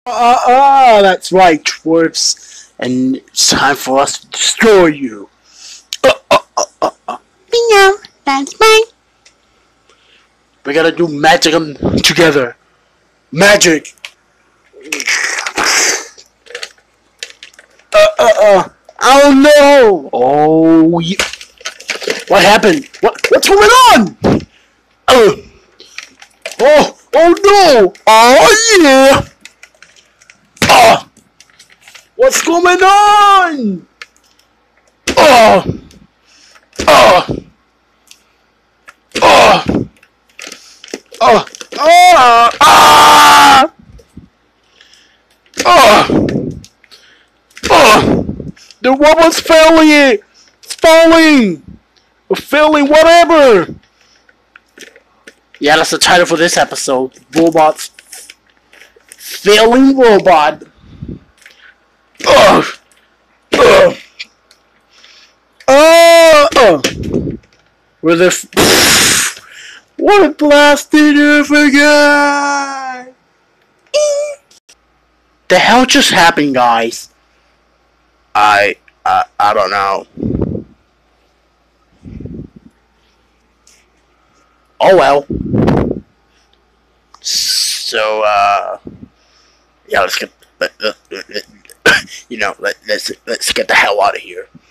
That's right, dwarfs. And it's time for us to destroy you. Bingo, that's mine. We gotta do magic together. Magic. Oh no! Oh, yeah. What happened? What's going on? Oh no! Oh yeah! What's going on? Oh! Oh! Oh! Oh! Ah! Oh! Oh! The robot's failing! It's falling! We're failing, whatever! Yeah, that's the title for this episode. Robots. Failing robot. Ugh! Ugh! Where the what a blasted earth guy! The hell just happened, guys? I don't know. Oh well. So yeah, let's get let's get the hell out of here.